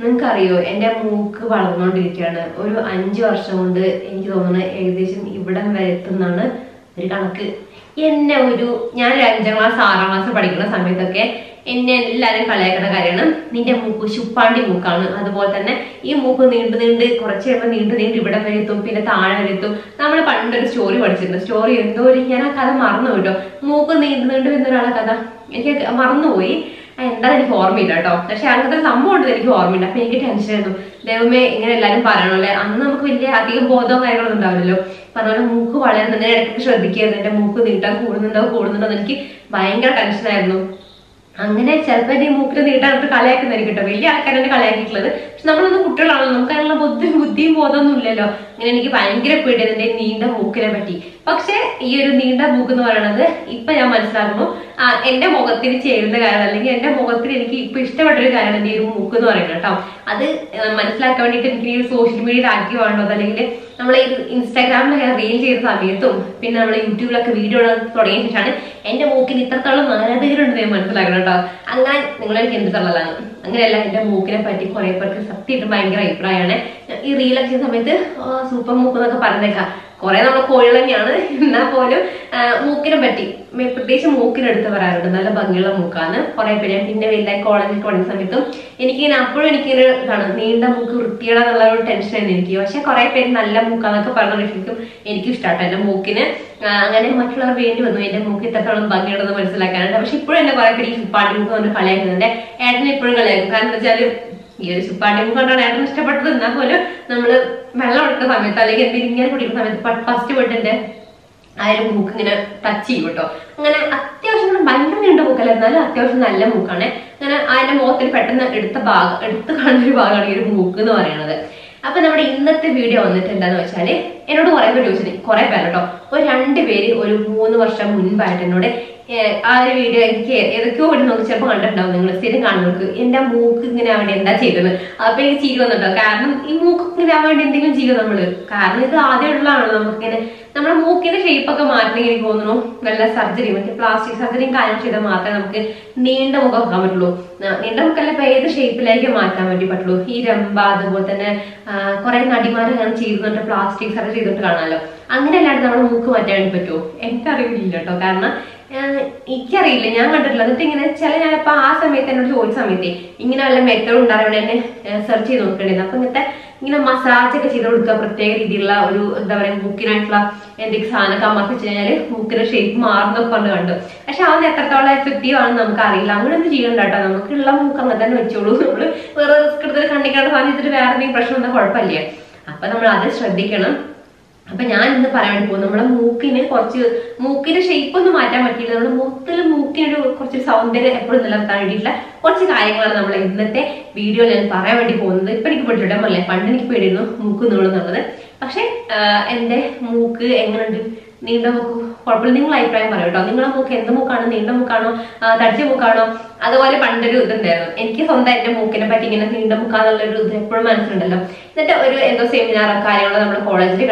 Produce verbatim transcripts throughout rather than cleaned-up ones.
നിങ്ങൾക്കറിയോ എന്റെ മൂക്ക് വളർന്നുകൊണ്ടിരിക്കുകയാണ്. ഒരു അഞ്ചു വർഷം കൊണ്ട് എനിക്ക് തോന്നുന്നത് ഏകദേശം ഇവിടം വരെ എത്തുന്നാണ് ഒരു കണക്ക്. എന്നെ ഒരു ഞാൻ അഞ്ചാം ക്ലാസ് ആറാം ക്ലാസ് പഠിക്കുന്ന സമയത്തൊക്കെ എന്നെ എല്ലാവരും കളിയാക്കുന്ന കാര്യമാണ് നിന്റെ മൂക്ക് ശുപ്പാണ്ടി മൂക്കാണ്. അതുപോലെ തന്നെ ഈ മൂക്ക് നീണ്ടു നീണ്ട് കുറച്ച് കഴിയുമ്പോൾ നീണ്ടു നീണ്ട് ഇവിടെ വരെ എത്തും, പിന്നെ താഴെ വരെ എത്തും. നമ്മൾ പണ്ടൊരു സ്റ്റോറി പഠിച്ചിട്ടുണ്ട്. സ്റ്റോറി എന്തോ ഒരു ഞാൻ ആ കഥ മറന്നു കേട്ടോ. മൂക്ക് നീണ്ടു നീണ്ടു എന്നൊരാളെ കഥ എനിക്ക് മറന്നുപോയി, എന്താ എനിക്ക് ഓർമ്മയില്ല കേട്ടോ. പക്ഷെ അങ്ങനത്തെ ഒരു സംഭവം ഉണ്ട് എനിക്ക് ഓർമ്മയില്ല. അപ്പൊ എനിക്ക് ടെൻഷനായിരുന്നു, ദൈവമേ ഇങ്ങനെ എല്ലാവരും പറയണല്ലേ. അന്ന് നമുക്ക് വലിയ അധികം ബോധവും കാര്യങ്ങളൊന്നും ഉണ്ടാവില്ലല്ലോ. പറഞ്ഞ മൂക്ക് വളരുന്നുണ്ട്, ഇടയ്ക്ക് ശ്രദ്ധിക്കായിരുന്നു എന്റെ മൂക്ക് നീട്ടാൻ കൂടുന്നുണ്ടോ കൂടുന്നുണ്ടോ എന്ന് എനിക്ക് ഭയങ്കര ടെൻഷനായിരുന്നു. അങ്ങനെ ചിലപ്പോൾ എന്റെ മൂക്കിന് നീട്ടാനിട്ട് കളിയാക്കുന്നതായിരിക്കും കേട്ടോ. വലിയ ആൾക്കാർ എന്നെ കളിയാക്കിയിട്ടുള്ളത്. പക്ഷെ നമ്മളൊന്നും കുട്ടികളാണല്ലോ, നമുക്ക് അതിനുള്ള ബുദ്ധി ബുദ്ധിയും ബോധമൊന്നും ഇല്ലല്ലോ. അങ്ങനെ എനിക്ക് ഭയങ്കര പേടിയത് എന്റെ നീണ്ട മൂക്കിനെ പറ്റി. പക്ഷെ ഈ ഒരു നീണ്ട മൂക്ക് എന്ന് പറയുന്നത് ഇപ്പൊ ഞാൻ മനസ്സിലാക്കുന്നു ആ എന്റെ മുഖത്തിന് ചേരുന്ന കാര്യം, അല്ലെങ്കിൽ എന്റെ മുഖത്തിന് എനിക്ക് ഇപ്പൊ ഇഷ്ടപ്പെട്ട ഒരു കാര്യം എന്റെ ഒരു മൂക്ക് എന്ന് പറയുന്നത് കേട്ടോ. അത് മനസ്സിലാക്കാൻ വേണ്ടിയിട്ട് എനിക്ക് ഈ സോഷ്യൽ മീഡിയയിൽ ആക്കി വേണ്ടത്, അല്ലെങ്കിൽ നമ്മൾ ഈ ഇൻസ്റ്റാഗ്രാമിലൊക്കെ റീൽ ചെയ്യുന്ന സമയത്തും പിന്നെ നമ്മൾ യൂട്യൂബിലൊക്കെ വീഡിയോ തുടങ്ങിയ ശേഷമാണ് എന്റെ മൂക്കിന് ഇത്രത്തോളം ആരാധകരുണ്ട് ഞാൻ മനസ്സിലാക്കണം കേട്ടോ. അങ്ങനെ നിങ്ങളെനിക്ക് എന്ത് തള്ളലാണ്. അങ്ങനെയല്ല, എന്റെ മൂക്കിനെ പറ്റി കുറെ പേർക്ക് സത്യമായിട്ട് ഭയങ്കര അഭിപ്രായമാണ്. ഈ റീലൊക്കെ ചെയ്യുന്ന സമയത്ത് സൂപ്പർ മൂക്ക് എന്നൊക്കെ പറഞ്ഞേക്കാം. കുറെ നമ്മൾ കോഴികൾ തന്നെയാണ്, എന്നാൽ പോലും മൂക്കിനെ പറ്റി പ്രത്യേകിച്ച് മൂക്കിനെടുത്ത് പറയാറുണ്ട്. നല്ല ഭംഗിയുള്ള മൂക്കാണ് കുറെ പേര്. പിന്നെ വലുതായി കോളേജിൽ പഠിക്കുന്ന സമയത്തും എനിക്കിങ്ങനെ അപ്പോഴും എനിക്കിങ്ങനെ ഇതാണ് നീണ്ട മൂക്ക് വൃത്തിയിടാന്നുള്ള ഒരു ടെൻഷനായിരുന്നു എനിക്ക്. പക്ഷെ കുറെ പേര് നല്ല മൂക്കാന്നൊക്കെ പറഞ്ഞ ശരിക്കും എനിക്കും ഇഷ്ടമാട്ടോ എന്റെ മൂക്കിന്. അങ്ങനെ മറ്റുള്ളവർ വേണ്ടി വന്നു എന്റെ മൂക്ക് ഇത്രത്തോളം ഭംഗിയുണ്ടെന്ന് മനസ്സിലാക്കാനുണ്ട്. പക്ഷെ ഇപ്പോഴും എന്നെ കുറെ പേര് ഈ ചുപ്പാണ്ടി മൂക്ക് കൊണ്ട് കളിയാക്കുന്നുണ്ട്. ഏട്ടനെ ഇപ്പോഴും കളിയാക്കും. കാരണം എന്താ വെച്ചാല് ഈ ഒരു ചുപ്പാണ്ടി മൂക്ക് കൊണ്ടാണ് ഏട്ടന് ഇഷ്ടപ്പെട്ടത്. എന്നാൽ പോലും നമ്മള് വെള്ളം എടുക്കുന്ന സമയത്ത് അല്ലെങ്കിൽ എന്തെങ്കിലും ഇങ്ങനെ കുടിക്കുന്ന സമയത്ത് ഫസ്റ്റ് പോയിട്ട് എന്റെ ആ ഒരു മൂക്ക് ഇങ്ങനെ ടച്ച് ചെയ്യും കേട്ടോ. അങ്ങനെ അത്യാവശ്യം ഭയങ്കര നീണ്ട മൂക്കല്ല, എന്നാലും അത്യാവശ്യം നല്ല മൂക്കാണ്. അങ്ങനെ അതിന്റെ മുഖത്തിന് പെട്ടെന്ന് എടുത്ത ഭാഗം എടുത്ത് കാണുന്ന ഒരു ഭാഗമാണ് ഈ ഒരു മൂക്ക് എന്ന് പറയുന്നത്. അപ്പൊ നമ്മുടെ ഇന്നത്തെ വീഡിയോ വന്നിട്ട് എന്താന്ന് വെച്ചാല് എന്നോട് കുറെ പേര് ചോദിച്ചത് കുറെ പേര് കേട്ടോ. ഒരു രണ്ടുപേര് ഒരു മൂന്ന് വർഷം മുൻപായിട്ട് എന്നോട് ആ ഒരു വീഡിയോ എനിക്ക് ഏതൊക്കെയോ വീഡിയോ നോക്കി ചിലപ്പോൾ കണ്ടിട്ടുണ്ടാവും നിങ്ങൾ സ്ഥിരം കാണുന്നവർക്ക് എന്റെ മൂക്ക് ഇങ്ങനെ ആവേണ്ടി എന്താ ചെയ്തത്. അപ്പൊ എനിക്ക് ചിരി വന്നിട്ടോ. കാരണം ഈ മൂക്ക് ഇങ്ങനെ ആവേണ്ടി എന്തെങ്കിലും ചെയ്യും നമ്മള്. കാരണം ഇത് ആദ്യമുള്ളതാണല്ലോ നമുക്കിങ്ങനെ നമ്മുടെ മൂക്കിന്റെ ഷേപ്പൊക്കെ മാറ്റണമെങ്കിൽ എനിക്ക് തോന്നുന്നു വല്ല സർജറി, മറ്റേ പ്ലാസ്റ്റിക് സർജറിയും കാര്യം ചെയ്താൽ മാത്രമേ നമുക്ക് നീണ്ട മുഖം വെക്കാൻ പറ്റുള്ളൂ. നീണ്ട മുഖല്ല ഇപ്പൊ ഏത് ഷേപ്പിലേക്ക് മാറ്റാൻ വേണ്ടി പറ്റുള്ളൂ. ഈ രമ്പ അതുപോലെ തന്നെ കുറെ നടിമാരെ ഞാൻ ചെയ്തിട്ട് പ്ലാസ്റ്റിക് സർജറി ചെയ്തിട്ട് കാണാമല്ലോ. അങ്ങനെ അല്ലാണ്ട് നമ്മുടെ മൂക്ക് മാറ്റാൻ വേണ്ടി പറ്റുമോ? എനിക്കറിയില്ല കേട്ടോ. കാരണം എനിക്കറിയില്ല, ഞാൻ കണ്ടിട്ടില്ല. എന്നിട്ട് ഇങ്ങനെ ചില ഞാനിപ്പോ ആ സമയത്ത് എന്നോട് ചോദിച്ച സമയത്തേ ഇങ്ങനെ വല്ല മെത്തേഡ് ഉണ്ടാകാൻ എന്നെ സെർച്ച് ചെയ്ത് നോക്കേണ്ടിയിരുന്നു. അപ്പൊ ഇങ്ങനത്തെ ഇങ്ങനെ മസാജ് ഒക്കെ ചെയ്ത് കൊടുക്കുക, പ്രത്യേക രീതിയിലുള്ള ഒരു എന്താ പറയാ മൂക്കിനായിട്ടുള്ള എന്തെങ്കിലും സാധനമൊക്കെ അമർത്തി വെച്ച് കഴിഞ്ഞാല് മൂക്കിന്റെ ഷേപ്പ് മാറുന്നൊക്കെ കൊണ്ട് കണ്ടു. പക്ഷെ അതൊന്നും എത്രത്തോളം എഫക്റ്റീവ് ആണെന്ന് നമുക്ക് അറിയില്ല. അങ്ങനെ ഒന്നും ചെയ്യണ്ട കേട്ടോ. നമുക്കുള്ള മൂക്ക് അങ്ങനെ തന്നെ വെച്ചോളൂ. നമ്മള് വേറെ റിസ്ക് എടുത്തിട്ട് കണ്ണിക്കാണ്ട് സാധനത്തിട്ട് വേറെ എന്തെങ്കിലും പ്രശ്നം ഒന്നും കുഴപ്പമില്ല. അപ്പൊ നമ്മൾ അത് ശ്രദ്ധിക്കണം. അപ്പൊ ഞാൻ ഇന്ന് പറയാൻ വേണ്ടി പോകും നമ്മുടെ മൂക്കിന് കുറച്ച് മൂക്കിന്റെ ഷേപ്പ് ഒന്നും മാറ്റാൻ പറ്റില്ല. നമ്മുടെ മൂക്കിൽ മൂക്കിനൊരു കുറച്ച് സൗന്ദര്യം എപ്പോഴും നിലനിർത്താൻ വേണ്ടിയിട്ടുള്ള കുറച്ച് കാര്യങ്ങളാണ് നമ്മൾ ഇന്നത്തെ വീഡിയോ ഞാൻ പറയാൻ വേണ്ടി പോകുന്നത്. ഇപ്പൊ എനിക്ക് പേടിച്ചിട്ടല്ലേ, പണ്ട് എനിക്ക് പേടിയിരുന്നു മൂക്ക് നീളുന്നുള്ളത്. പക്ഷെ എന്റെ മൂക്ക് എങ്ങനെയുണ്ട്, നീണ്ട മൂക്ക് കുഴപ്പമില്ല. നിങ്ങൾ അഭിപ്രായം പറയും കേട്ടോ. നിങ്ങളുടെ മൂക്ക് എന്ത് മൂക്കാണോ, നീണ്ട മൂക്കാണോ, തടിച്ച മൂക്കാണോ? അതുപോലെ പണ്ടൊരു ഇതുണ്ടായിരുന്നു എനിക്ക് സ്വന്തം എന്റെ മൂക്കിനെ പറ്റി ഇങ്ങനെ നീണ്ട മൂക്കാന്നുള്ള ഒരു ഇത് എപ്പോഴും മനസ്സിലുണ്ടല്ലോ. എന്നിട്ട് ഒരു എന്തോ സെമിനാറോ കാര്യങ്ങളോ നമ്മുടെ കോളേജിൽ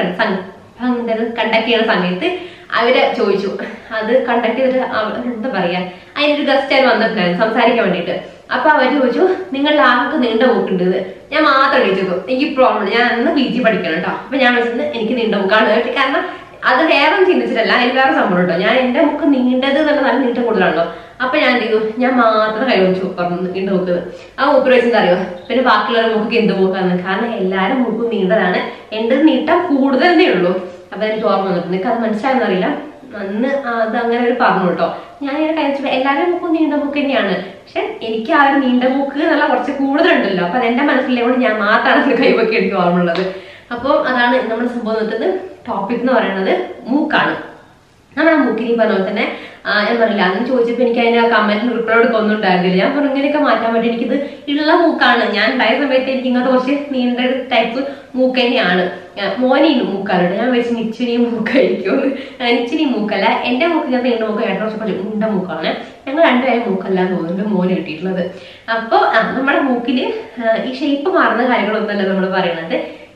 കണ്ടക്ട് ചെയ്യുന്ന സമയത്ത് അവര് ചോദിച്ചു, അത് കണ്ടക്ട് ചെയ്തിട്ട് എന്താ പറയാ അതിനൊരു ഗസ്റ്റ് ആയി വന്നിട്ടുണ്ടായിരുന്നു സംസാരിക്കാൻ വേണ്ടിയിട്ട്. അപ്പൊ അവര് ചോദിച്ചു നിങ്ങളുടെ ആൾക്ക് നീണ്ട മൂക്കുണ്ട്. ഞാൻ മാത്രം വിളിച്ചു, എനിക്ക് പ്രോബ്ലം, ഞാൻ അന്ന് പി ജി പഠിക്കണം കേട്ടോ. അപ്പൊ ഞാൻ വിളിച്ചത് എനിക്ക് നീണ്ട മൂക്കാണ്. കാരണം അത് വേറെ ചിന്തിച്ചിട്ടല്ല, എനിക്ക് വേറെ സംഭവം കേട്ടോ. ഞാൻ എന്റെ മുക്ക് നീണ്ടത് എന്നുള്ള നല്ല നീട്ടം കൂടുതലാണല്ലോ. അപ്പൊ ഞാൻ എന്ത് ചെയ്തു, ഞാൻ മാത്രം കൈ വെച്ചു പറഞ്ഞു നീണ്ട മൂക്ക്. ആ മൂക്ക് വെച്ചെന്താ അറിയോ, പിന്നെ ബാക്കിയുള്ളവരുടെ മൂക്ക് എന്ത് മൂക്കാണ്. കാരണം എല്ലാവരും മൂക്ക് നീണ്ടതാണ്, എന്റെ നീട്ടം കൂടുതലേ ഉള്ളൂ. അപ്പൊ എനിക്ക് ഓർമ്മ വന്നിട്ടുണ്ട്. എനിക്ക് അത് മനസ്സിലായെന്ന് അറിയില്ല. അന്ന് അത് അങ്ങനെ ഒരു പറഞ്ഞു കേട്ടോ. ഞാൻ ഇങ്ങനെ കഴിച്ചപ്പോ എല്ലാവരും മൂക്കും നീണ്ട മൂക്ക് തന്നെയാണ്. പക്ഷെ എനിക്ക് ആ ഒരു നീണ്ട മൂക്ക് എന്നുള്ള കുറച്ച് കൂടുതലുണ്ടല്ലോ. അപ്പൊ അതെന്റെ മനസ്സിലേക്കൊണ്ട് ഞാൻ മാത്രമാണ് കൈവൊക്കെ എനിക്ക് ഓർമ്മ ഉള്ളത്. അപ്പോൾ അതാണ് നമ്മുടെ സംഭവം നിൽക്കുന്നത്. ടോപ്പിക് എന്ന് പറയുന്നത് മൂക്കാണ്. നമ്മുടെ മൂക്കിനി പറഞ്ഞ പോലെ തന്നെ ഞാൻ പറഞ്ഞില്ല, അന്ന് ചോദിച്ചപ്പോൾ എനിക്ക് അതിന്റെ കമന്റിന് റിപ്ലൈ കൊടുക്കൊന്നും ഉണ്ടായിരുന്നില്ല. ഞാൻ പറഞ്ഞു ഇങ്ങനെയൊക്കെ മാറ്റാൻ പറ്റും, എനിക്കിത് ഉള്ള മൂക്കാണ്. ഞാൻ ഉണ്ടായ സമയത്ത് എനിക്ക് ഇങ്ങനത്തെ കുറച്ച് നീണ്ട ടൈപ്പ് മൂക്ക് തന്നെയാണ്. മോനെയും മൂക്കാലുണ്ട്. ഞാൻ വെച്ച് നിച്ചിനെയും മൂക്കായിരിക്കും. നിച്ചിനെയും മൂക്കല്ല, എന്റെ മൂക്ക് ഞാൻ നീണ്ട മൂക്ക് ഏട്ടൻ കുറച്ച് നീണ്ട മൂക്കാണ്. ഞങ്ങൾ രണ്ടുപേരും മൂക്കല്ല എന്ന് തോന്നുന്നു മോന് കിട്ടിയിട്ടുള്ളത്. അപ്പൊ നമ്മുടെ മൂക്കില് ഈ ഷേപ്പ് മാറുന്ന കാര്യങ്ങളൊന്നുമല്ല നമ്മൾ പറയുന്നത്.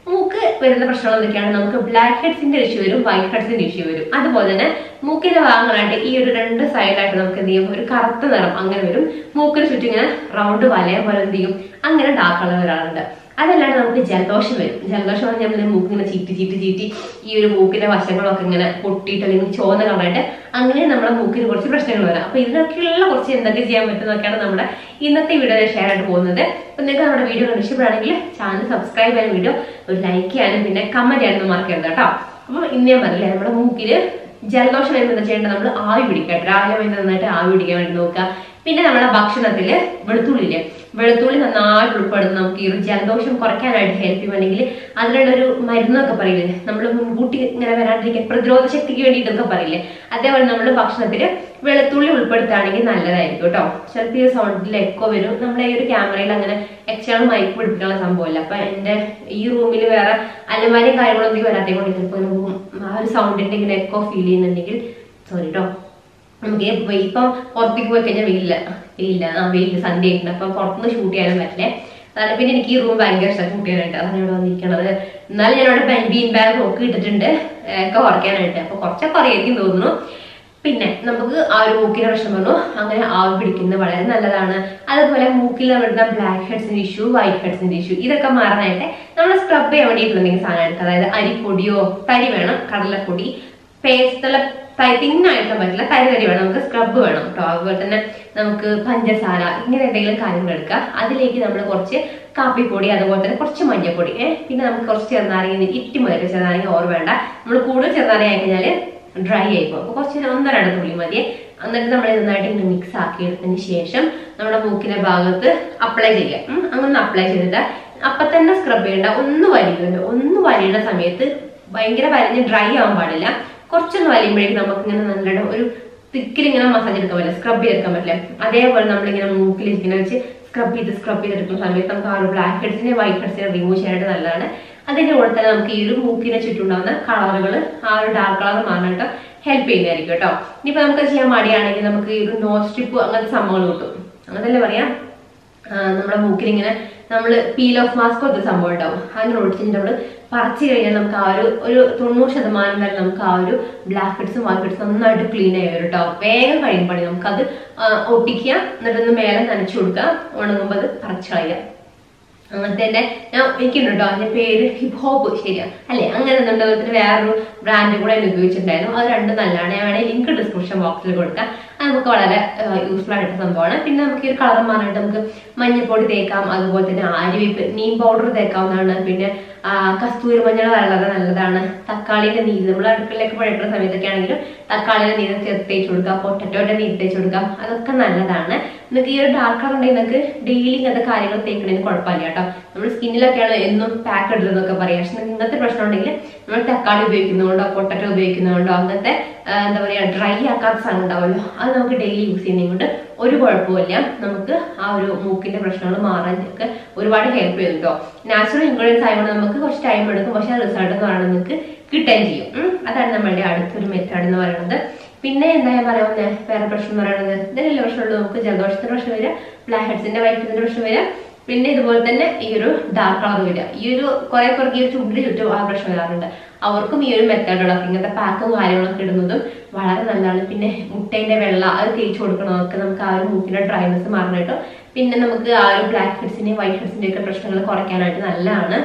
മൂക്ക് വരുന്ന പ്രശ്നങ്ങൾ എന്തൊക്കെയാണ്? നമുക്ക് ബ്ലാക്ക് ഹെഡ്സിന്റെ ഇഷ്യൂ വരും, വൈറ്റ് ഹെഡ്സിന്റെ ഇഷ്യൂ വരും. അതുപോലെ തന്നെ മൂക്കിന്റെ ഭാഗങ്ങളായിട്ട് ഈ ഒരു രണ്ട് സൈഡായിട്ട് നമുക്ക് എന്ത് ചെയ്യും, ഒരു കറുത്ത നിറം അങ്ങനെ വരും. മൂക്കിന് ചുറ്റും ഇങ്ങനെ റൗണ്ട് വലയ പോലെ എന്ത് ചെയ്യും, അങ്ങനെ ഡാർക്ക് കളർ വരാറുണ്ട്. അതല്ലാണ്ട് നമുക്ക് ജലദോഷം വരും. ജലദോഷം പറഞ്ഞാൽ നമ്മൾ മൂക്കിങ്ങനെ ചീറ്റി ചീറ്റി ചീറ്റി ഈ ഒരു മൂക്കിന്റെ വശങ്ങളൊക്കെ ഇങ്ങനെ പൊട്ടിയിട്ട് അല്ലെങ്കിൽ ചോന്ന കളറായിട്ട് അങ്ങനെ നമ്മുടെ മൂക്കിന് കുറച്ച് പ്രശ്നങ്ങൾ വരാം. അപ്പൊ ഇതിനൊക്കെയുള്ള കുറച്ച് എന്തൊക്കെ ചെയ്യാൻ പറ്റുന്നതൊക്കെയാണ് നമ്മുടെ ഇന്നത്തെ വീഡിയോയിൽ ഷെയർ ആയിട്ട് പോകുന്നത്. അപ്പൊ നിങ്ങൾക്ക് നമ്മുടെ വീഡിയോ കണ്ട് ഇഷ്ടപ്പെടുകയാണെങ്കിൽ ചാനൽ സബ്സ്ക്രൈബ് ചെയ്യാൻ, വീഡിയോ ഒരു ലൈക്ക് ചെയ്യാനും പിന്നെ കമന്റ് ചെയ്യാനും മറക്കരുത് കേട്ടോ. അപ്പൊ ഇന്ന് ഞാൻ പറഞ്ഞില്ലേ, നമ്മുടെ മൂക്കില് ജലദോഷം വരുമ്പോൾ എന്താ ചെയ്യേണ്ടത്, നമ്മൾ ആവി പിടിക്കുക. രാവിലെ വേണ്ടി നന്നായിട്ട് ആവി പിടിക്കാൻ വേണ്ടി നോക്കുക. പിന്നെ നമ്മുടെ ഭക്ഷണത്തില് വെളുത്തുള്ളില്ലേ, വെളുത്തുള്ളി നന്നായിട്ട് ഉൾപ്പെടുന്ന നമുക്ക് ഈ ഒരു ജലദോഷം കുറയ്ക്കാനായിട്ട് ഹെൽപ്പ് ചെയ്യും. അല്ലെങ്കിൽ അതിനുള്ള ഒരു മരുന്നൊക്കെ പറയില്ലേ, നമ്മൾ മുൻകൂട്ടി ഇങ്ങനെ വരാണ്ടിരിക്കാൻ പ്രതിരോധ ശക്തിക്ക് വേണ്ടിയിട്ടൊക്കെ പറയില്ലേ, അതേപോലെ നമ്മൾ ഭക്ഷണത്തില് വെളുത്തുള്ളി ഉൾപ്പെടുത്തുകയാണെങ്കിൽ നല്ലതായിരിക്കും കേട്ടോ. ചിലപ്പോൾ ഈ സൗണ്ടിൽ എക്കോ വരും. നമ്മുടെ ഈ ഒരു ക്യാമറയിൽ അങ്ങനെ എക്സ്റ്റേണൽ മൈക്ക് പിടിപ്പിക്കാനുള്ള സംഭവമില്ല. അപ്പൊ എന്റെ ഈ റൂമിൽ വേറെ അലമാരിയും കാര്യങ്ങളൊന്നും വരാത്തേ കൊണ്ട് ചിലപ്പോൾ ആ ഒരു സൗണ്ടിന്റെ ഇങ്ങനെ എക്കോ ഫീൽ ചെയ്യുന്നുണ്ടെങ്കിൽ സോറി കേട്ടോ. നമുക്ക് ഇപ്പം പുറത്തേക്ക് പോയി കഴിഞ്ഞാൽ വെയിലില്ല വെയിലില്ല ആ വെയിലില്ല സന്ധ്യ ആയിട്ടുണ്ട്. അപ്പൊ പുറത്തുനിന്ന് ഷൂട്ട് ചെയ്യാനും പറ്റില്ലേ. അതാണ് പിന്നെ എനിക്ക് ഈ റൂം ഭയങ്കര ഇഷ്ടം ഷൂട്ട് ചെയ്യാനായിട്ട്. അതാണ് ഇവിടെ വന്നിരിക്കണത്. എന്നാലും ഞാൻ അവിടെ ബീൻ ബാഗ് ഒക്കെ ഇട്ടിട്ടുണ്ട് ഒക്കെ കുറയ്ക്കാനായിട്ട്. അപ്പൊ കുറച്ചൊക്കെ അറിയായിരിക്കും തോന്നുന്നു. പിന്നെ നമുക്ക് ആ ഒരു മൂക്കിന്റെ പ്രശ്നം പറഞ്ഞു, അങ്ങനെ ആവി പിടിക്കുന്നത് വളരെ നല്ലതാണ്. അതുപോലെ മൂക്കിൽ വരുന്ന ബ്ലാക്ക് ഹെഡ്സിന്റെ ഇഷ്യൂ, വൈറ്റ് ഹെഡ്സിന്റെ ഇഷ്യൂ ഇതൊക്കെ മാറാനായിട്ട് നമ്മൾ സ്ക്രബ് ചെയ്യാൻ വേണ്ടിയിട്ടുണ്ടെങ്കിൽ സാധനം എടുക്കുക. അതായത് അരിപ്പൊടിയോ തരി വേണം, കടലപ്പൊടി, പേസ്റ്റുള്ള തിന്നായിട്ട് പറ്റില്ല, തരി തരി വേണം, നമുക്ക് സ്ക്രബ് വേണം കേട്ടോ. അതുപോലെ തന്നെ നമുക്ക് പഞ്ചസാര ഇങ്ങനെ എന്തെങ്കിലും കാര്യങ്ങൾ എടുക്കുക. അതിലേക്ക് നമ്മൾ കുറച്ച് കാപ്പിപ്പൊടി, അതുപോലെ തന്നെ കുറച്ച് മഞ്ഞപ്പൊടി, ഏഹ് പിന്നെ നമുക്ക് കുറച്ച് ചെറുനാരങ്ങ, ഇറ്റി മതി ചെറുനാരങ്ങ ഓർ വേണ്ട. നമ്മൾ കൂടുതൽ ചെറുനാരങ്ങ ആയി കഴിഞ്ഞാൽ ഡ്രൈ ആയിപ്പോ. അപ്പൊ കുറച്ച് ഒന്നോ രണ്ടോ തുള്ളി മതി. എന്നിട്ട് നമ്മൾ നന്നായിട്ട് ഇങ്ങനെ മിക്സ് ആക്കി എടുത്തതിന് ശേഷം നമ്മുടെ മൂക്കിന്റെ ഭാഗത്ത് അപ്ലൈ ചെയ്യാം. അങ്ങനെ അപ്ലൈ ചെയ്തിട്ട് അപ്പൊ തന്നെ സ്ക്രബ് ചെയ്യേണ്ട. ഒന്ന് വലിയുന്നുണ്ട്, ഒന്ന് വലിയുന്ന സമയത്ത് ഭയങ്കര വലിഞ്ഞ് ഡ്രൈ ആവാൻ പാടില്ല. കുറച്ചൊന്ന് വലിയുമ്പോഴേക്കും നമുക്ക് ഇങ്ങനെ നല്ലോണം ഒരു തിക്കിൽ ഇങ്ങനെ മസാജ് എടുക്കാൻ പറ്റില്ല, സ്ക്രബ് ചെയ്തെടുക്കാൻ പറ്റില്ല. അതേപോലെ നമ്മളിങ്ങനെ മൂക്കിൽ ഇങ്ങനെ വെച്ച് സ്ക്രബ് ചെയ്ത് സ്ക്രബ് ചെയ്തെടുക്കുന്ന സമയത്ത് നമുക്ക് ആ ഒരു ബ്ലാക്ക് ഹെഡ്സിനെ വൈറ്റ് ഹെഡ്സിനെ റിമൂവ് ചെയ്യാനായിട്ട് നല്ലതാണ്. അതിന്റെ കൂടെ തന്നെ നമുക്ക് ഈ ഒരു മൂക്കിനെ ചുറ്റുണ്ടാകുന്ന കളറുകൾ ആ ഒരു ഡാർക്ക് കളർ മാറാനായിട്ട് ഹെൽപ്പ് ചെയ്യുന്നതായിരിക്കും കേട്ടോ. ഇനിയിപ്പോ നമുക്ക് ചെയ്യാൻ മടിയാണെങ്കിൽ നമുക്ക് ഈ ഒരു നോസ് സ്ട്രിപ്പ് അങ്ങനത്തെ സംഭവങ്ങൾ കിട്ടും. അങ്ങനല്ലേ പറയാം, നമ്മുടെ മൂക്കിൽ ഇങ്ങനെ നമ്മൾ പീൽ ഓഫ് മാസ്ക് ഒരു സംഭവം ഉണ്ടാവും. അങ്ങനെ ഒഴിച്ചിട്ട് നമ്മൾ പറിച്ചു കഴിഞ്ഞാൽ നമുക്ക് ആ ഒരു ഒരു തൊണ്ണൂറ് ശതമാനം വരെ നമുക്ക് ആ ഒരു ബ്ലാക്ക് ഹെഡ്സും വൈറ്റ് ഹെഡ്സും നന്നായിട്ട് ക്ലീൻ ആയി വരും കേട്ടോ. വേഗം കഴിയുമ്പോഴേ നമുക്കത് ഒട്ടിക്കുക, എന്നിട്ടൊന്ന് മേലെ നനച്ചു കൊടുക്കുക, ഉണങ്ങുമ്പോൾ അത് പറിച്ചു കളയുക. അങ്ങനത്തെ തന്നെ ഞാൻ എനിക്കുണ്ട് കേട്ടോ, അതിന്റെ പേര് ഹിപ്പ് ഹോപ്പ്, ശരിയാ അല്ലെ? അങ്ങനെ അതുപോലെ വേറൊരു ബ്രാൻഡ് കൂടെ ഞാൻ ഉപയോഗിച്ചിട്ടുണ്ടായിരുന്നു. അത് രണ്ടും നല്ലതാണ്. ഞാൻ വേണമെങ്കിൽ ലിങ്ക് ഡിസ്ക്രിപ്ഷൻ ബോക്സിൽ കൊടുക്കാം. അത് നമുക്ക് വളരെ യൂസ്ഫുൾ ആയിട്ട് സംഭവമാണ്. പിന്നെ നമുക്ക് ഈ ഒരു കളർ മാറാനായിട്ട് നമുക്ക് മഞ്ഞൾപ്പൊടി തേക്കാം, അതുപോലെ തന്നെ ആര്യവേപ്പ് നീം പൗഡർ തേക്കാവുന്നതാണ്. പിന്നെ കസ്തൂരി മഞ്ഞൾ വളരെ നല്ലതാണ്. തക്കാളിയുടെ നീര് നമ്മൾ അടുക്കളയിലേക്ക് പഴക്കുന്ന സമയത്തൊക്കെ ആണെങ്കിലും തക്കാളിയുടെ നീര് ചേർത്ത് തേച്ച് കൊടുക്കാം, പൊട്ടറ്റോയുടെ നീര് തേച്ച് കൊടുക്കാം, അതൊക്കെ നല്ലതാണ്. നിങ്ങൾക്ക് ഈ ഒരു ഡാർക്ക് കളർ ഉണ്ടെങ്കിൽ നിങ്ങൾക്ക് ഡെയിലി ഇങ്ങനത്തെ കാര്യങ്ങൾ തേക്കണതിന് കുഴപ്പമില്ല കേട്ടോ. നമ്മൾ സ്കിന്നിലൊക്കെയാണ് എന്നും പാക്ക് ഇടുന്നതൊക്കെ പറയാം. പക്ഷെ ഇങ്ങനത്തെ പ്രശ്നം ഉണ്ടെങ്കിൽ നമ്മൾ തക്കാളി ഉപയോഗിക്കുന്നതുകൊണ്ടോ പൊട്ടറ്റോ ഉപയോഗിക്കുന്നതുകൊണ്ടോ അങ്ങനത്തെ എന്താ പറയുക ഡ്രൈ ആക്കാത്ത സാധനം ഉണ്ടാവുമല്ലോ, അത് നമുക്ക് ഡെയിലി യൂസ് ചെയ്യുന്നതുകൊണ്ട് ഒരു കുഴപ്പമില്ല. നമുക്ക് ആ ഒരു മൂക്കിന്റെ പ്രശ്നങ്ങൾ മാറാൻ ഒക്കെ ഒരുപാട് ഹെൽപ്പ് ചെയ്യും കേട്ടോ. നാച്ചുറൽ ഇൻഗ്രീഡിയൻസ് ആയതുകൊണ്ട് നമുക്ക് കുറച്ച് ടൈം എടുക്കും, പക്ഷെ റിസൾട്ട് എന്ന് പറയുന്നത് നിങ്ങൾക്ക് കിട്ടുകയും ചെയ്യും. അതാണ് നമ്മളുടെ അടുത്തൊരു മെത്തേഡ് എന്ന് പറയുന്നത്. പിന്നെ എന്താ ഞാൻ പറയാവുന്നത്, വേറെ പ്രശ്നം എന്ന് പറയുന്നത് ഇതിനുള്ള പ്രശ്നമുള്ളൂ. നമുക്ക് ജലദോഷത്തിന്റെ പ്രശ്നം വരിക, ബ്ലാക്ക് ഹെഡ്സിന്റെ വൈറ്റ് ഹെഡ്സിന്റെ പ്രശ്നം വരിക, പിന്നെ ഇതുപോലെ തന്നെ ഈ ഒരു ഡാർക്ക് കളർ വരിക. ഈ ഒരു കുറെ പേർക്ക് ഈ ഒരു ചുണ്ടിന് ചുറ്റും ആ പ്രശ്നം വരാറുണ്ട്. അവർക്കും ഈ ഒരു മെത്തേഡുകളൊക്കെ ഇങ്ങനത്തെ പാക്കും കാര്യങ്ങളൊക്കെ ഇടുന്നതും വളരെ നല്ലതാണ്. പിന്നെ മുട്ടേന്റെ വെള്ള അത് തേച്ച് കൊടുക്കണമൊക്കെ നമുക്ക് ആ ഒരു മൂക്കിന്റെ ഡ്രൈനെസ് മാറാനായിട്ടും പിന്നെ നമുക്ക് ആ ഒരു ബ്ലാക്ക് ഹെഡ്സിന്റെയും വൈറ്റ് ഹെഡ്സിന്റെ ഒക്കെ പ്രശ്നങ്ങൾ കുറയ്ക്കാനായിട്ട് നല്ലതാണ്.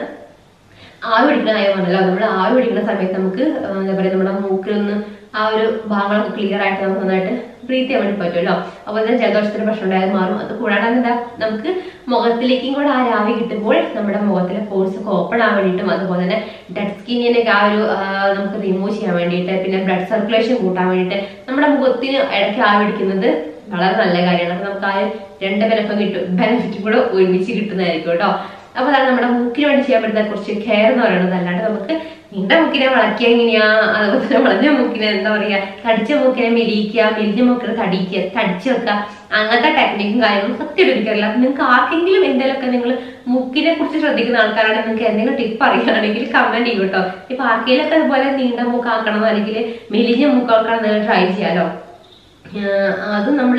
ആവി പിടിക്കുന്ന കാര്യം പറഞ്ഞല്ലോ, നമ്മൾ ആവി പിടിക്കുന്ന സമയത്ത് നമുക്ക് എന്താ പറയുക നമ്മുടെ മൂക്കിലൊന്ന് ആ ഒരു ഭാഗങ്ങളൊക്കെ ക്ലിയർ ആയിട്ട് നമുക്ക് നന്നായിട്ട് ബ്രീത്ത് ചെയ്യാൻ വേണ്ടി പറ്റുമല്ലോ. അതുപോലെ തന്നെ ജലദോഷത്തിന്റെ പ്രശ്നം ഉണ്ടായാൽ മാറും. അത് കൂടാതെ എന്താ നമുക്ക് മുഖത്തിലേക്കും കൂടെ ആ രാവി കിട്ടുമ്പോൾ നമ്മുടെ മുഖത്തിലെ പോർസ് ഒക്കെ ഓപ്പൺ ആവാൻ വേണ്ടിയിട്ടും അതുപോലെ തന്നെ ഡെഡ് സ്കിന്നിനൊക്കെ ആ ഒരു നമുക്ക് റിമൂവ് ചെയ്യാൻ വേണ്ടിയിട്ട് പിന്നെ ബ്ലഡ് സർക്കുലേഷൻ കൂട്ടാൻ വേണ്ടിയിട്ട് നമ്മുടെ മുഖത്തിന് ഇടയ്ക്ക് ആവി പിടിക്കുന്നത് വളരെ നല്ല കാര്യമാണ്. അപ്പൊ നമുക്ക് ആ രണ്ട് ബെനഫിറ്റ് കിട്ടും ബെനിഫിറ്റ് കൂടെ ഒരുമിച്ച് കിട്ടുന്നതായിരിക്കും കേട്ടോ. അപ്പൊ അതാണ് നമ്മുടെ മൂക്കിന് വേണ്ടി ചെയ്യാൻ പറ്റുന്ന കുറച്ച് കെയർ എന്ന് പറയുന്നത്. അല്ലാണ്ട് നമുക്ക് നീണ്ട മൂക്കിനെ വളയ്ക്കുക എങ്ങനെയാ, അതുപോലെ തന്നെ വളഞ്ഞ മൂക്കിനെ എന്താ പറയാ തടിച്ച മൂക്കിനെ മെലിയിക്കുക, മെലിഞ്ഞ മൂക്കിനെ തടിക്കുക, തടിച്ചു വെക്കുക, അങ്ങനത്തെ ടെക്നിക്കും കാര്യങ്ങളും സത്യം എനിക്കറിയില്ല. അപ്പൊ നിങ്ങൾക്ക് ആർക്കെങ്കിലും എന്തെങ്കിലുമൊക്കെ നിങ്ങൾ മൂക്കിനെ കുറിച്ച് ശ്രദ്ധിക്കുന്ന ആൾക്കാരാണെങ്കിൽ നിങ്ങൾക്ക് എന്തെങ്കിലും ടിപ്പ് അറിയുകയാണെങ്കിൽ കമന്റ് ചെയ്യും കേട്ടോ. ഇപ്പൊ ആർക്കെങ്കിലൊക്കെ അതുപോലെ നീണ്ട മൂക്കാക്കണം അല്ലെങ്കിൽ മെലിഞ്ഞ മൂക്കാക്കണം നിങ്ങൾ ട്രൈ ചെയ്യാലോ. അത് നമ്മള്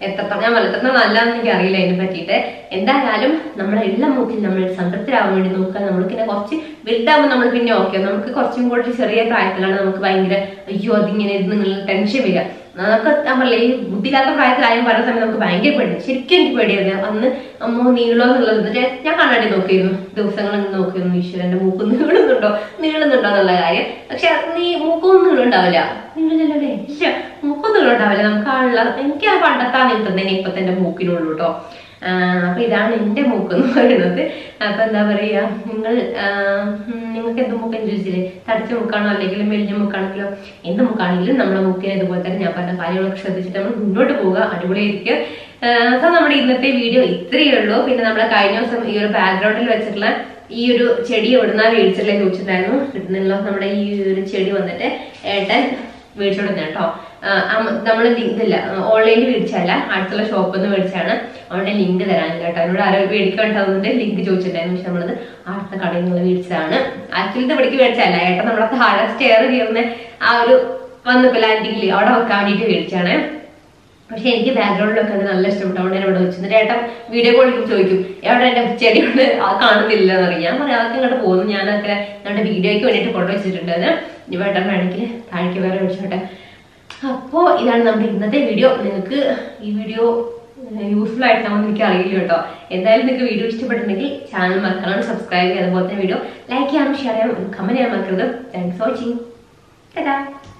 എത്ര ഞാൻ എത്ര നല്ലതെന്ന് എനിക്ക് അറിയില്ല അതിനെ പറ്റിയിട്ട്. എന്തായാലും നമ്മളെ എല്ലാ മൂക്കിൽ നമ്മൾ സംതൃപ്തരാകാൻ വേണ്ടി നോക്കുക. നമ്മൾക്കിങ്ങനെ കുറച്ച് വലുതാകുമ്പോൾ നമ്മൾ പിന്നെ ഓക്കെ, നമുക്ക് കുറച്ചും കൂടി ചെറിയ പ്രായത്തിലാണ് നമുക്ക് ഭയങ്കര അയ്യോ അതിങ്ങനെ നിങ്ങൾ ടെൻഷൻ വരിക. നമുക്ക് ഞാൻ പറയില്ല ഈ ബുദ്ധിയില്ലാത്ത പ്രായത്തിലായും പറയുന്ന സമയത്ത് നമുക്ക് ഭയങ്കര പേടി, ശരിക്കും എനിക്ക് പേടിയായിരുന്നു. അന്ന് അമ്മ നീളോ എന്നുള്ളത് ഞാൻ കണ്ണാടി നോക്കിയിരുന്നു, ദിവസങ്ങൾ നോക്കിയിരുന്നു, ഈശ്വരന്റെ മൂക്ക് നീളുന്നുണ്ടോ നീളുന്നുണ്ടോ എന്നുള്ള കാര്യം. പക്ഷെ നീ മൂക്കൊന്നും നീളുണ്ടാവില്ല, നീളില്ലല്ലേ ഇല്ല, മൂക്കൊന്നും നീളുണ്ടാവില്ല. നമുക്ക് ആളുള്ള എനിക്ക് ആ പണ്ടത്തെ ആ നീട്ടുന്നതിന് ഇപ്പൊ തന്നെ മൂക്കിനുള്ളൂ കേട്ടോ. അപ്പൊ ഇതാണ് എന്റെ മൂക്ക് എന്ന് പറയുന്നത്. അപ്പൊ എന്താ പറയാ, നിങ്ങൾ നിങ്ങൾക്ക് എന്ത് മൂക്കെന്ന് ചോദിച്ചില്ലേ, തടിച്ച മൂക്കാണോ അല്ലെങ്കിൽ മെലിഞ്ഞ മൂക്കാണെങ്കിലോ എന്ത് മൂക്കാണെങ്കിലും നമ്മളെ മൂക്കിനെ ഇതുപോലെ തന്നെ ഞാൻ പറഞ്ഞ കാര്യങ്ങളൊക്കെ ശ്രദ്ധിച്ചിട്ട് നമ്മൾ മുന്നോട്ട് പോവുക, അടിപൊളിയായിരിക്കും. അപ്പൊ നമ്മുടെ ഇന്നത്തെ വീഡിയോ ഇത്രയേ ഉള്ളൂ. പിന്നെ നമ്മളെ കഴിഞ്ഞ ദിവസം ഈ ഒരു ബാക്ക്ഗ്രൗണ്ടിൽ വെച്ചിട്ടുള്ള ഈ ഒരു ചെടി എവിടുന്നാ മേടിച്ചിട്ടുള്ള ചോദിച്ചിട്ടുണ്ടായിരുന്നു. കിട്ടുന്നില്ല, നമ്മുടെ ഈ ഒരു ചെടി വന്നിട്ട് ഏട്ടൻ മേടിച്ചോടുന്ന കേട്ടോ. നമ്മൾ ഇതില്ല ഓൺലൈനിൽ മേടിച്ചല്ല, അടുത്തുള്ള ഷോപ്പിൽ നിന്ന് മേടിച്ചാണ്. അവരുടെ ലിങ്ക് തരാനില്ല കേട്ടോ. എന്നോട് ആരോ മേടിക്കാണ്ടാവുന്നത് ലിങ്ക് ചോദിച്ചിട്ടുണ്ടായിരുന്നു. പക്ഷെ നമ്മളത് അടുത്ത കടയിൽ നിന്ന് മേടിച്ചതാണ്. ആക്ച്വലി ഇത് ഇവിടേക്ക് മേടിച്ചല്ല, ഏട്ടൻ നമ്മളെ താഴെ സ്റ്റെയർ കയറുന്ന ആ ഒരു വന്നപ്പോ ലാൻഡിങ്ങിൽ അവിടെ വെക്കാൻ വേണ്ടിയിട്ട് മേടിച്ചാണ്. പക്ഷെ എനിക്ക് ബാക്ക്ഗ്രൗണ്ടിലൊക്കെ അത് നല്ല ഇഷ്ടപ്പെട്ടു. അവിടെ ഇവിടെ വെച്ചിട്ട് ഏട്ടൻ വീഡിയോ കോളിൽ ചോദിക്കും എവിടെ എന്റെ ചെടിയോട് ആ കാണുന്നില്ല എന്ന് പറയും. ഞാൻ പറയാം അതൊക്കെ ഇങ്ങോട്ട് പോകുന്നു, ഞാനൊക്കെ ഞങ്ങളുടെ വീഡിയോയ്ക്ക് വേണ്ടിയിട്ട് കൊണ്ടു വെച്ചിട്ടുണ്ട്. അത് ഇനി ഏട്ടൻ വേണമെങ്കിൽ താഴേക്ക് വേറെ മേടിച്ചോട്ടെ. അപ്പോ ഇതാണ് നമ്മുടെ ഇന്നത്തെ വീഡിയോ. നിങ്ങൾക്ക് ഈ വീഡിയോ യൂസ്ഫുൾ ആയിട്ടാണെന്ന് എനിക്ക് അറിയില്ല കേട്ടോ. എന്തായാലും നിങ്ങൾക്ക് വീഡിയോ ഇഷ്ടപ്പെട്ടിട്ടുണ്ടെങ്കിൽ ചാനൽ മറക്കണം സബ്സ്ക്രൈബ് ചെയ്യുക. അതുപോലെ തന്നെ വീഡിയോ ലൈക്ക് ചെയ്യാനും ഷെയർ ചെയ്യാനും കമന്റ് ചെയ്യാൻ മറക്കരുത്. Thanks for watching. ടാറ്റാ.